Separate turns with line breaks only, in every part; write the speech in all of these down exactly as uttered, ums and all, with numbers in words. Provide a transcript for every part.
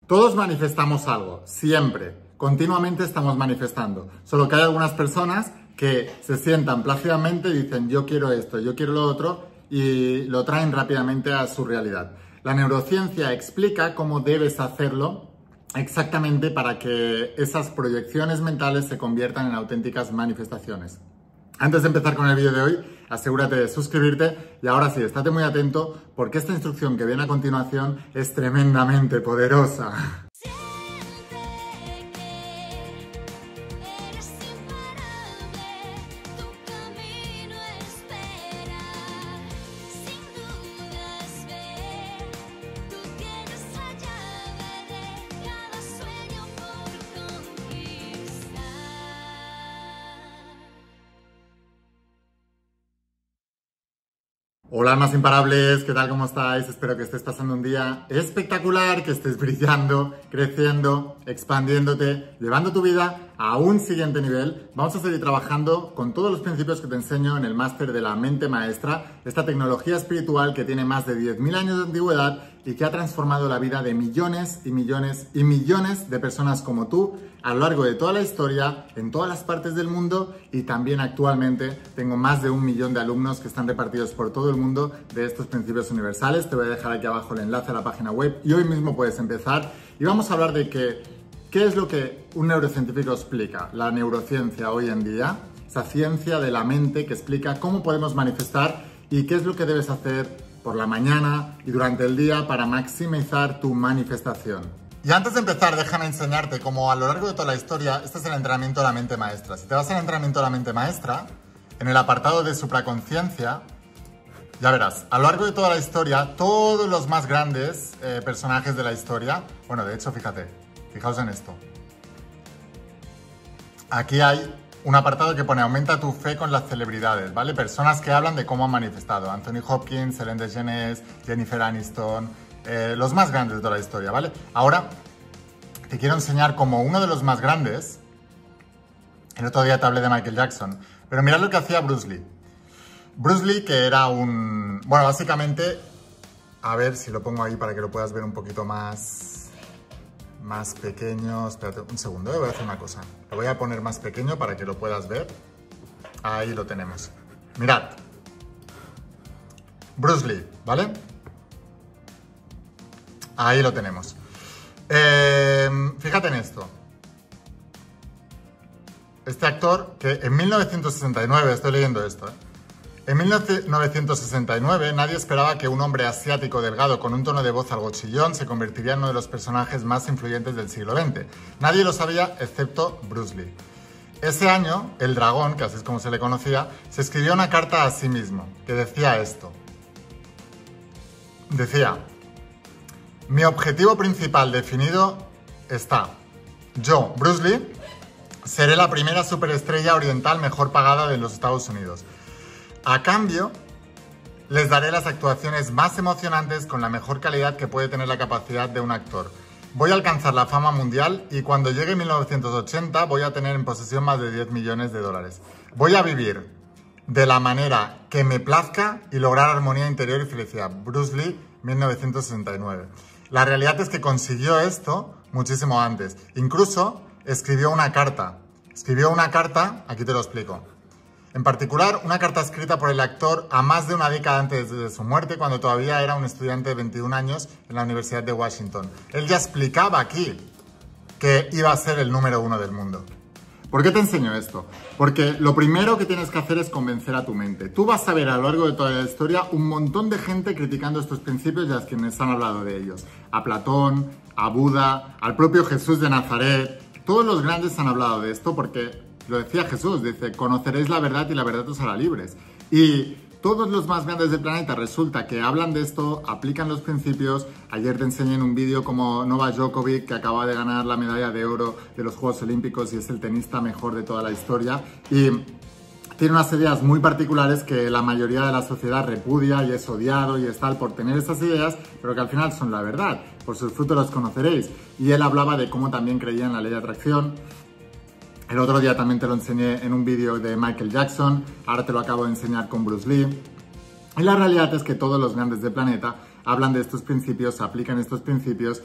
Todos manifestamos algo, siempre, continuamente estamos manifestando. Solo que hay algunas personas que se sientan plácidamente y dicen yo quiero esto, yo quiero lo otro y lo traen rápidamente a su realidad. La neurociencia explica cómo debes hacerlo exactamente para que esas proyecciones mentales se conviertan en auténticas manifestaciones. Antes de empezar con el vídeo de hoy, asegúrate de suscribirte y ahora sí, estate muy atento porque esta instrucción que viene a continuación es tremendamente poderosa. Hola almas imparables, ¿qué tal? ¿Cómo estáis? Espero que estés pasando un día espectacular, que estés brillando, creciendo, expandiéndote, llevando tu vida a un siguiente nivel. Vamos a seguir trabajando con todos los principios que te enseño en el máster de la mente maestra, esta tecnología espiritual que tiene más de diez mil años de antigüedad y que ha transformado la vida de millones y millones y millones de personas como tú a lo largo de toda la historia, en todas las partes del mundo, y también actualmente tengo más de un millón de alumnos que están repartidos por todo el mundo de estos principios universales. Te voy a dejar aquí abajo el enlace a la página web y hoy mismo puedes empezar y vamos a hablar de que, qué es lo que un neurocientífico explica. La neurociencia hoy en día, esa ciencia de la mente que explica cómo podemos manifestar y qué es lo que debes hacer por la mañana y durante el día para maximizar tu manifestación. Y antes de empezar, déjame enseñarte cómo a lo largo de toda la historia, este es el entrenamiento de la mente maestra. Si te vas al entrenamiento de la mente maestra, en el apartado de supraconciencia, ya verás, a lo largo de toda la historia, todos los más grandes eh, personajes de la historia, bueno, de hecho, fíjate, fijaos en esto. Aquí hay un apartado que pone aumenta tu fe con las celebridades, ¿vale? Personas que hablan de cómo han manifestado. Anthony Hopkins, Ellen DeGeneres, Jennifer Aniston, eh, los más grandes de toda la historia, ¿vale? Ahora te quiero enseñar como uno de los más grandes. El otro día te hablé de Michael Jackson, pero mirad lo que hacía Bruce Lee. Bruce Lee, que era un... Bueno, básicamente, a ver si lo pongo ahí para que lo puedas ver un poquito más... Más pequeño. Espérate un segundo, ¿eh? Voy a hacer una cosa. Lo voy a poner más pequeño para que lo puedas ver. Ahí lo tenemos. Mirad. Bruce Lee, ¿vale? Ahí lo tenemos. Eh, fíjate en esto. Este actor que en mil novecientos sesenta y nueve, estoy leyendo esto, ¿eh? En mil novecientos sesenta y nueve nadie esperaba que un hombre asiático delgado con un tono de voz algo chillón se convertiría en uno de los personajes más influyentes del siglo veinte. Nadie lo sabía excepto Bruce Lee. Ese año, el dragón, que así es como se le conocía, se escribió una carta a sí mismo que decía esto. Decía, mi objetivo principal definido está. Yo, Bruce Lee, seré la primera superestrella oriental mejor pagada de los Estados Unidos. A cambio, les daré las actuaciones más emocionantes con la mejor calidad que puede tener la capacidad de un actor. Voy a alcanzar la fama mundial y cuando llegue mil novecientos ochenta voy a tener en posesión más de diez millones de dólares. Voy a vivir de la manera que me plazca y lograr armonía interior y felicidad. Bruce Lee, mil novecientos sesenta y nueve. La realidad es que consiguió esto muchísimo antes. Incluso escribió una carta. Escribió una carta, aquí te lo explico. En particular, una carta escrita por el actor a más de una década antes de su muerte, cuando todavía era un estudiante de veintiún años en la Universidad de Washington. Él ya explicaba aquí que iba a ser el número uno del mundo. ¿Por qué te enseño esto? Porque lo primero que tienes que hacer es convencer a tu mente. Tú vas a ver a lo largo de toda la historia un montón de gente criticando estos principios y a quienes han hablado de ellos. A Platón, a Buda, al propio Jesús de Nazaret. Todos los grandes han hablado de esto porque... Lo decía Jesús, dice, conoceréis la verdad y la verdad os hará libres. Y todos los más grandes del planeta resulta que hablan de esto, aplican los principios. Ayer te enseñé en un vídeo como Novak Djokovic, que acaba de ganar la medalla de oro de los Juegos Olímpicos y es el tenista mejor de toda la historia. Y tiene unas ideas muy particulares que la mayoría de la sociedad repudia y es odiado y es tal por tener esas ideas, pero que al final son la verdad. Por sus frutos los conoceréis. Y él hablaba de cómo también creía en la ley de atracción. El otro día también te lo enseñé en un vídeo de Michael Jackson, ahora te lo acabo de enseñar con Bruce Lee. Y la realidad es que todos los grandes del planeta hablan de estos principios, aplican estos principios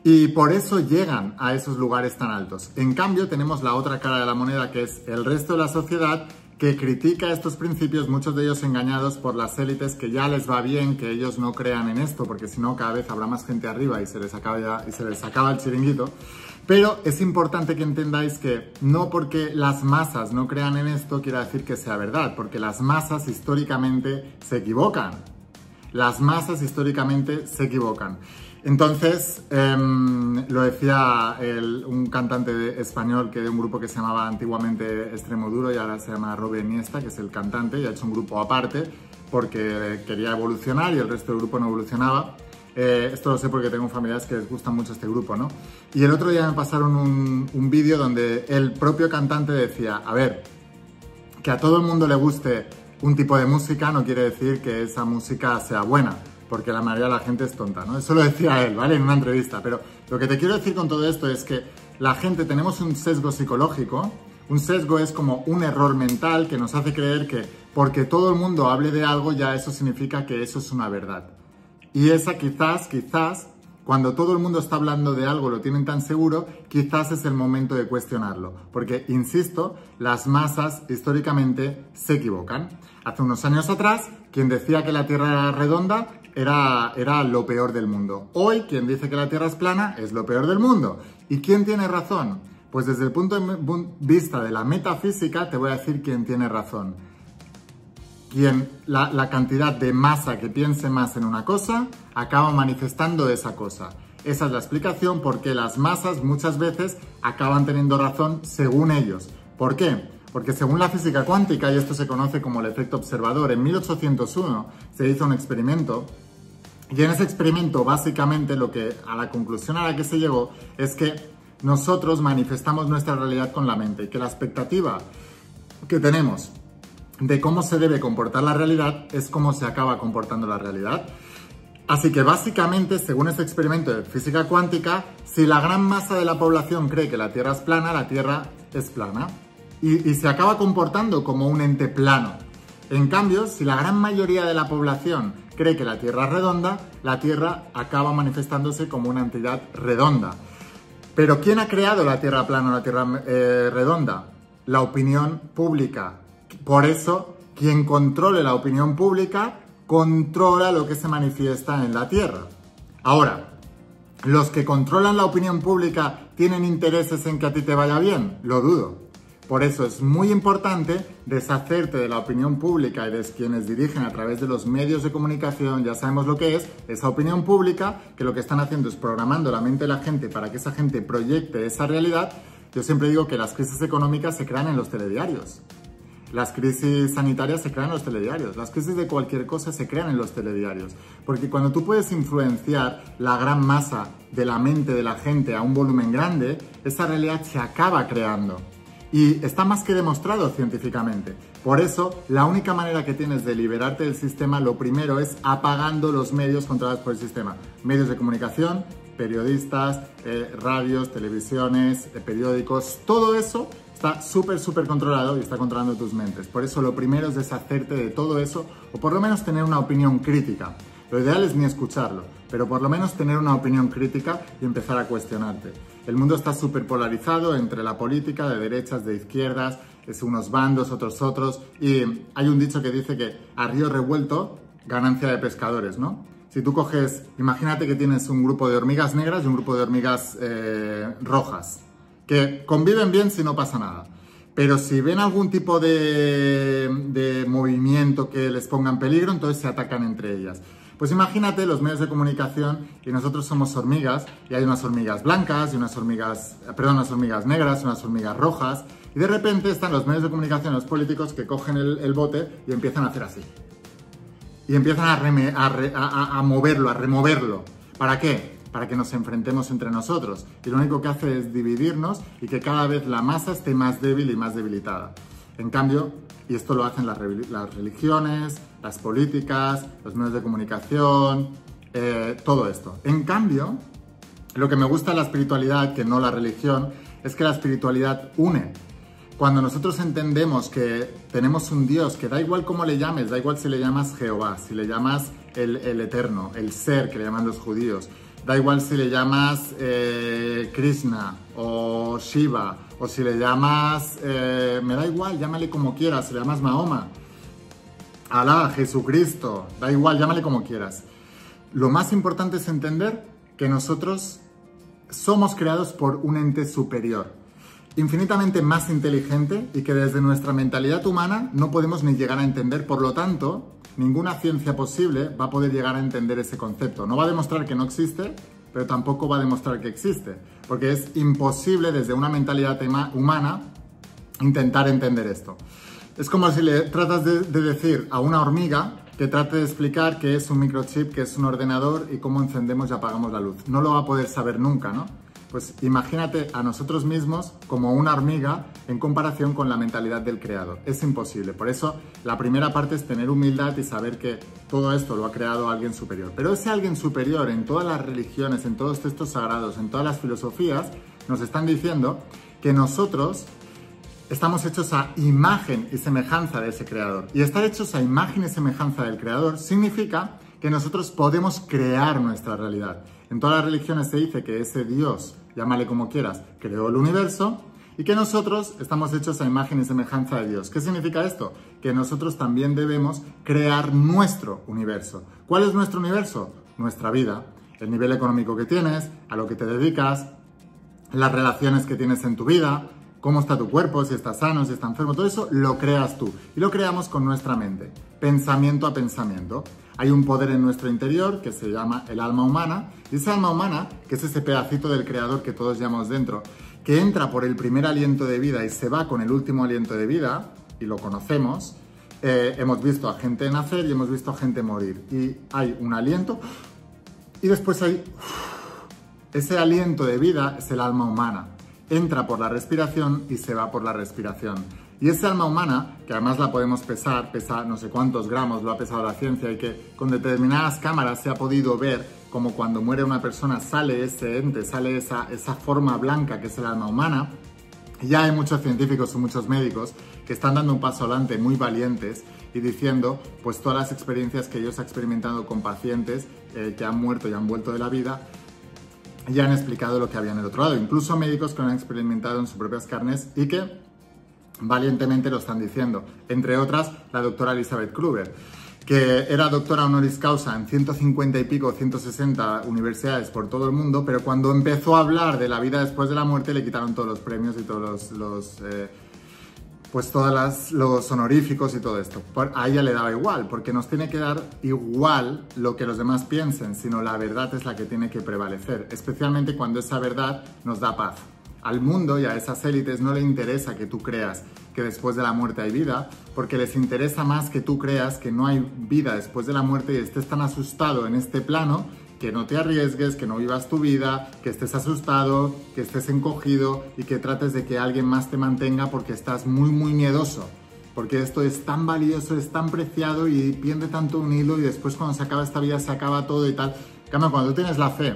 Y por eso llegan a esos lugares tan altos. En cambio, tenemos la otra cara de la moneda, que es el resto de la sociedad, que critica estos principios, muchos de ellos engañados por las élites, que ya les va bien que ellos no crean en esto, porque si no, cada vez habrá más gente arriba y se les acaba, ya, y se les acaba el chiringuito. Pero es importante que entendáis que no porque las masas no crean en esto quiere decir que sea verdad, porque las masas históricamente se equivocan. Las masas históricamente se equivocan. Entonces, eh, lo decía el, un cantante de, español que de un grupo que se llamaba antiguamente Extremoduro y ahora se llama Robe Iniesta, que es el cantante, y ha hecho un grupo aparte porque quería evolucionar y el resto del grupo no evolucionaba. Eh, esto lo sé porque tengo familiares que les gusta mucho este grupo, ¿no? Y el otro día me pasaron un, un vídeo donde el propio cantante decía, a ver, que a todo el mundo le guste un tipo de música no quiere decir que esa música sea buena, porque la mayoría de la gente es tonta, ¿no? Eso lo decía él, ¿vale? En una entrevista. Pero lo que te quiero decir con todo esto es que la gente tenemos un sesgo psicológico. Un sesgo es como un error mental que nos hace creer que porque todo el mundo hable de algo ya eso significa que eso es una verdad. Y esa quizás, quizás, cuando todo el mundo está hablando de algo, lo tienen tan seguro, quizás es el momento de cuestionarlo. Porque, insisto, las masas históricamente se equivocan. Hace unos años atrás, quien decía que la Tierra era redonda era, era lo peor del mundo. Hoy, quien dice que la Tierra es plana es lo peor del mundo. ¿Y quién tiene razón? Pues desde el punto de vista de la metafísica, te voy a decir quién tiene razón. Quien, la, la cantidad de masa que piense más en una cosa, acaba manifestando esa cosa. Esa es la explicación por qué las masas muchas veces acaban teniendo razón según ellos. ¿Por qué? Porque según la física cuántica, y esto se conoce como el efecto observador, en mil ochocientos uno se hizo un experimento, y en ese experimento básicamente lo que, a la conclusión a la que se llegó es que nosotros manifestamos nuestra realidad con la mente, y que la expectativa que tenemos de cómo se debe comportar la realidad es cómo se acaba comportando la realidad. Así que básicamente, según este experimento de física cuántica, si la gran masa de la población cree que la Tierra es plana, la Tierra es plana. Y, y se acaba comportando como un ente plano. En cambio, si la gran mayoría de la población cree que la Tierra es redonda, la Tierra acaba manifestándose como una entidad redonda. Pero ¿quién ha creado la Tierra plana o la Tierra eh, redonda? La opinión pública. Por eso, quien controle la opinión pública, controla lo que se manifiesta en la Tierra. Ahora, ¿los que controlan la opinión pública tienen intereses en que a ti te vaya bien? Lo dudo. Por eso es muy importante deshacerte de la opinión pública y de quienes dirigen a través de los medios de comunicación, ya sabemos lo que es, esa opinión pública, que lo que están haciendo es programando la mente de la gente para que esa gente proyecte esa realidad. Yo siempre digo que las crisis económicas se crean en los telediarios. Las crisis sanitarias se crean en los telediarios, las crisis de cualquier cosa se crean en los telediarios, porque cuando tú puedes influenciar la gran masa de la mente de la gente a un volumen grande, esa realidad se acaba creando. Y está más que demostrado científicamente. Por eso, la única manera que tienes de liberarte del sistema, lo primero es apagando los medios controlados por el sistema. Medios de comunicación, periodistas, eh, radios, televisiones, eh, periódicos, todo eso está súper, súper controlado y está controlando tus mentes. Por eso lo primero es deshacerte de todo eso, o por lo menos tener una opinión crítica. Lo ideal es ni escucharlo, pero por lo menos tener una opinión crítica y empezar a cuestionarte. El mundo está súper polarizado entre la política de derechas, de izquierdas, es unos bandos, otros otros, y hay un dicho que dice que a río revuelto, ganancia de pescadores, ¿no? Si tú coges, imagínate que tienes un grupo de hormigas negras y un grupo de hormigas eh, rojas, que conviven bien si no pasa nada. Pero si ven algún tipo de, de movimiento que les ponga en peligro, entonces se atacan entre ellas. Pues imagínate los medios de comunicación y nosotros somos hormigas y hay unas hormigas blancas y unas hormigas, perdón, unas hormigas negras y unas hormigas rojas y de repente están los medios de comunicación, los políticos que cogen el, el bote y empiezan a hacer así. Y empiezan a, reme, a, re, a, a moverlo, a removerlo. ¿Para qué? Para que nos enfrentemos entre nosotros. Y lo único que hace es dividirnos y que cada vez la masa esté más débil y más debilitada. En cambio, y esto lo hacen las, las religiones, las políticas, los medios de comunicación, eh, todo esto. En cambio, lo que me gusta de la espiritualidad, que no la religión, es que la espiritualidad une. Cuando nosotros entendemos que tenemos un Dios, que da igual cómo le llames, da igual si le llamas Jehová, si le llamas el, el Eterno, el Ser, que le llaman los judíos, Da igual si le llamas eh, Krishna o Shiva, o si le llamas, eh, me da igual, llámale como quieras, si le llamas Mahoma, Alá, Jesucristo, da igual, llámale como quieras. Lo más importante es entender que nosotros somos creados por un ente superior, infinitamente más inteligente y que desde nuestra mentalidad humana no podemos ni llegar a entender. Por lo tanto, ninguna ciencia posible va a poder llegar a entender ese concepto. No va a demostrar que no existe, pero tampoco va a demostrar que existe, porque es imposible desde una mentalidad humana intentar entender esto. Es como si le tratas de, de decir a una hormiga que trate de explicar qué es un microchip, qué es un ordenador y cómo encendemos y apagamos la luz. No lo va a poder saber nunca, ¿no? Pues imagínate a nosotros mismos como una hormiga en comparación con la mentalidad del creador. Es imposible. Por eso la primera parte es tener humildad y saber que todo esto lo ha creado alguien superior. Pero ese alguien superior en todas las religiones, en todos los textos sagrados, en todas las filosofías, nos están diciendo que nosotros estamos hechos a imagen y semejanza de ese creador. Y estar hechos a imagen y semejanza del creador significa que nosotros podemos crear nuestra realidad. En todas las religiones se dice que ese Dios, llámale como quieras, creó el universo y que nosotros estamos hechos a imagen y semejanza de Dios. ¿Qué significa esto? Que nosotros también debemos crear nuestro universo. ¿Cuál es nuestro universo? Nuestra vida, el nivel económico que tienes, a lo que te dedicas, las relaciones que tienes en tu vida, cómo está tu cuerpo, si está sano, si está enfermo, todo eso lo creas tú. Y lo creamos con nuestra mente, pensamiento a pensamiento. Hay un poder en nuestro interior que se llama el alma humana, y esa alma humana, que es ese pedacito del creador que todos llevamos dentro, que entra por el primer aliento de vida y se va con el último aliento de vida, y lo conocemos, eh, hemos visto a gente nacer y hemos visto a gente morir. Y hay un aliento, y después hay... Ese aliento de vida es el alma humana. Entra por la respiración y se va por la respiración. Y esa alma humana, que además la podemos pesar, pesa no sé cuántos gramos, lo ha pesado la ciencia, y que con determinadas cámaras se ha podido ver como cuando muere una persona sale ese ente, sale esa, esa forma blanca que es el alma humana. Y ya hay muchos científicos y muchos médicos que están dando un paso adelante muy valientes y diciendo pues todas las experiencias que ellos han experimentado con pacientes eh, que han muerto y han vuelto de la vida, ya han explicado lo que había en el otro lado. Incluso médicos que lo han experimentado en sus propias carnes y que valientemente lo están diciendo. Entre otras, la doctora Elizabeth Kluber, que era doctora honoris causa en ciento cincuenta y pico, ciento sesenta universidades por todo el mundo, pero cuando empezó a hablar de la vida después de la muerte le quitaron todos los premios y todos los... los eh, pues todos las, los honoríficos y todo esto. A ella le daba igual, porque nos tiene que dar igual lo que los demás piensen, sino la verdad es la que tiene que prevalecer, especialmente cuando esa verdad nos da paz. Al mundo y a esas élites no le interesa que tú creas que después de la muerte hay vida, porque les interesa más que tú creas que no hay vida después de la muerte y estés tan asustado en este plano que no te arriesgues, que no vivas tu vida, que estés asustado, que estés encogido y que trates de que alguien más te mantenga porque estás muy, muy miedoso. Porque esto es tan valioso, es tan preciado y pierde tanto un hilo y después cuando se acaba esta vida se acaba todo y tal. Cambio, cuando tú tienes la fe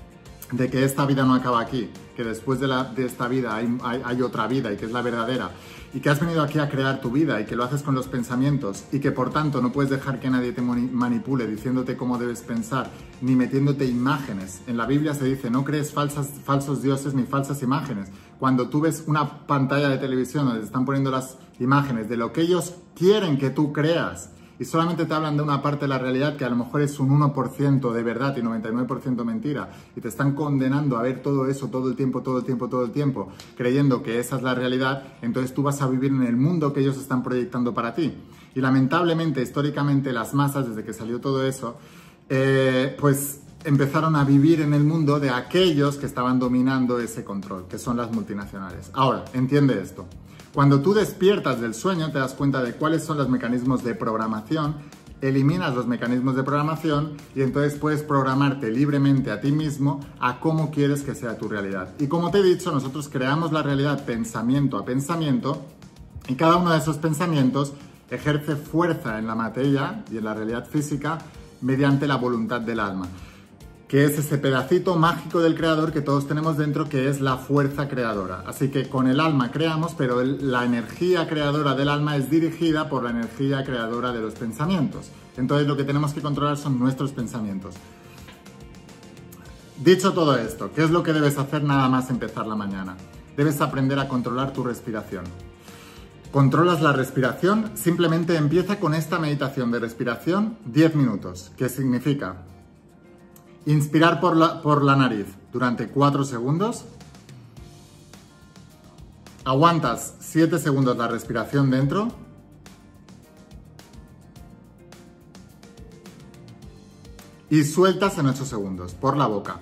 de que esta vida no acaba aquí, que después de, la, de esta vida hay, hay, hay otra vida y que es la verdadera, y que has venido aquí a crear tu vida y que lo haces con los pensamientos y que por tanto no puedes dejar que nadie te manipule diciéndote cómo debes pensar ni metiéndote imágenes. En la Biblia se dice no crees falsas, falsos dioses ni falsas imágenes. Cuando tú ves una pantalla de televisión donde te están poniendo las imágenes de lo que ellos quieren que tú creas y solamente te hablan de una parte de la realidad que a lo mejor es un uno por ciento de verdad y noventa y nueve por ciento mentira, y te están condenando a ver todo eso todo el tiempo, todo el tiempo, todo el tiempo, creyendo que esa es la realidad, entonces tú vas a vivir en el mundo que ellos están proyectando para ti. Y lamentablemente, históricamente, las masas, desde que salió todo eso, eh, pues empezaron a vivir en el mundo de aquellos que estaban dominando ese control, que son las multinacionales. Ahora, entiende esto. Cuando tú despiertas del sueño, te das cuenta de cuáles son los mecanismos de programación, eliminas los mecanismos de programación y entonces puedes programarte libremente a ti mismo a cómo quieres que sea tu realidad. Y como te he dicho, nosotros creamos la realidad pensamiento a pensamiento y cada uno de esos pensamientos ejerce fuerza en la materia y en la realidad física mediante la voluntad del alma, que es ese pedacito mágico del creador que todos tenemos dentro, que es la fuerza creadora. Así que con el alma creamos, pero el, la energía creadora del alma es dirigida por la energía creadora de los pensamientos. Entonces lo que tenemos que controlar son nuestros pensamientos. Dicho todo esto, ¿qué es lo que debes hacer nada más empezar la mañana? Debes aprender a controlar tu respiración. Controlas la respiración, simplemente empieza con esta meditación de respiración diez minutos, que significa inspirar por la, por la nariz durante cuatro segundos, aguantas siete segundos la respiración dentro y sueltas en ocho segundos por la boca.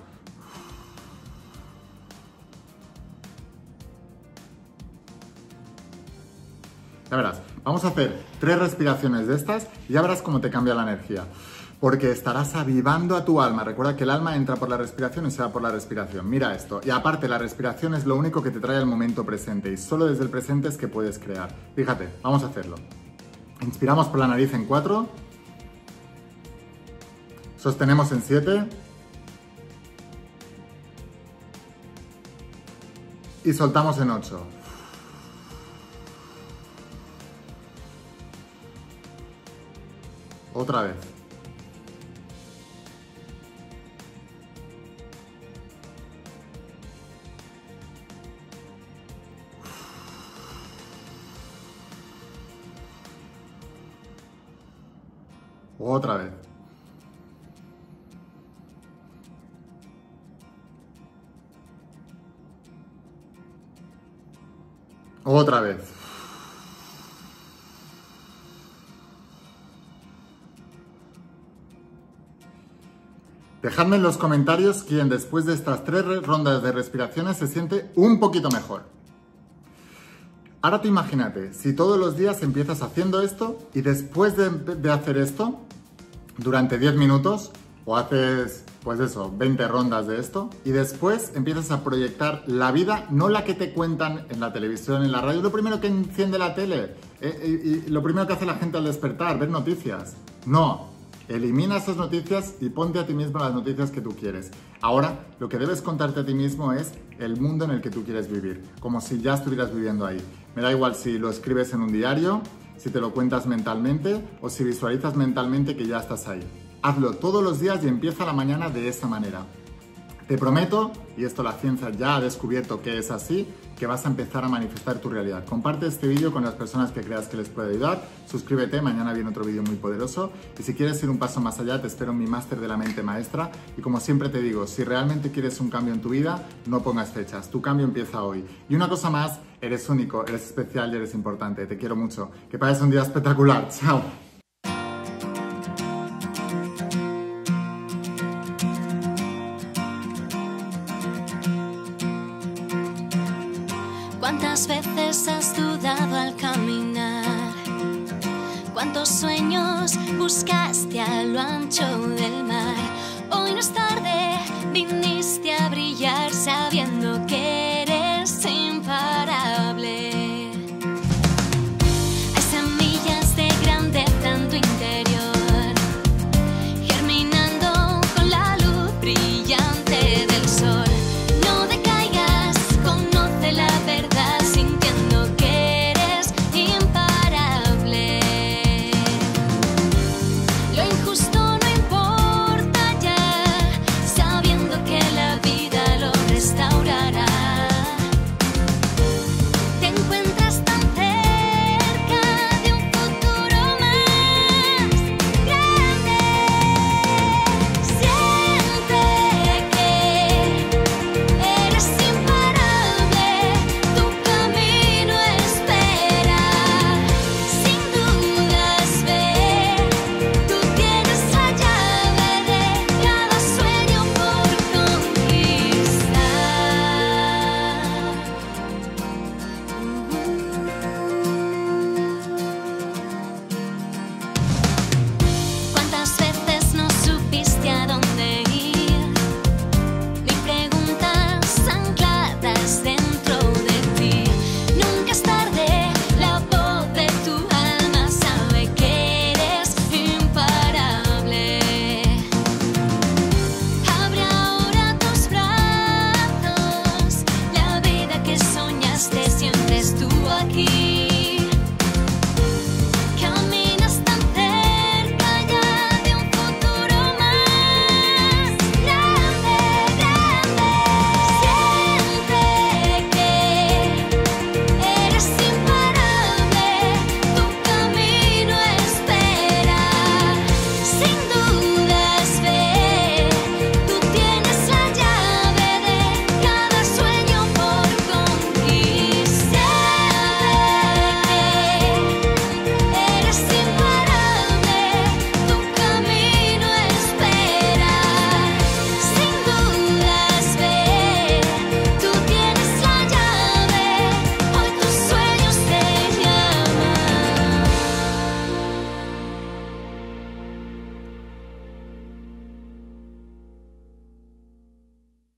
Ya verás, vamos a hacer tres respiraciones de estas y ya verás cómo te cambia la energía. Porque estarás avivando a tu alma. Recuerda que el alma entra por la respiración y se va por la respiración. Mira esto. Y aparte, la respiración es lo único que te trae al momento presente. Y solo desde el presente es que puedes crear. Fíjate, vamos a hacerlo. Inspiramos por la nariz en cuatro. Sostenemos en siete. Y soltamos en ocho. Otra vez. Otra vez. Otra vez. Dejadme en los comentarios quién después de estas tres rondas de respiraciones se siente un poquito mejor. Ahora te imagínate, si todos los días empiezas haciendo esto y después de, de hacer esto, durante diez minutos, o haces, pues eso, veinte rondas de esto, y después empiezas a proyectar la vida, no la que te cuentan en la televisión, en la radio, lo primero que enciende la tele, eh, y, y lo primero que hace la gente al despertar, ver noticias. No. Elimina esas noticias y ponte a ti mismo las noticias que tú quieres. Ahora, lo que debes contarte a ti mismo es el mundo en el que tú quieres vivir, como si ya estuvieras viviendo ahí. Me da igual si lo escribes en un diario, si te lo cuentas mentalmente o si visualizas mentalmente que ya estás ahí. Hazlo todos los días y empieza la mañana de esa manera. Te prometo, y esto la ciencia ya ha descubierto que es así, que vas a empezar a manifestar tu realidad. Comparte este vídeo con las personas que creas que les puede ayudar, suscríbete, mañana viene otro vídeo muy poderoso, y si quieres ir un paso más allá, te espero en mi máster de la mente maestra, y como siempre te digo, si realmente quieres un cambio en tu vida, no pongas fechas, tu cambio empieza hoy. Y una cosa más, eres único, eres especial y eres importante, te quiero mucho. Que pases un día espectacular, chao.
¿Cuántas veces has dudado al caminar? ¿Cuántos sueños buscaste a lo ancho del mar? Hoy no es tarde, viniste a brillar